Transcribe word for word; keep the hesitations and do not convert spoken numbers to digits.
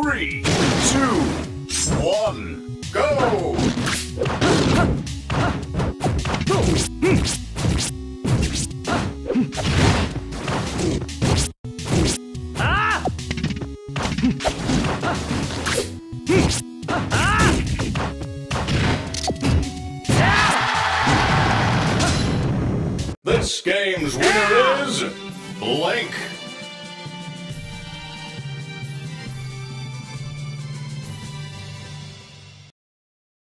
Three, two, one, go! This game's winner is Blank.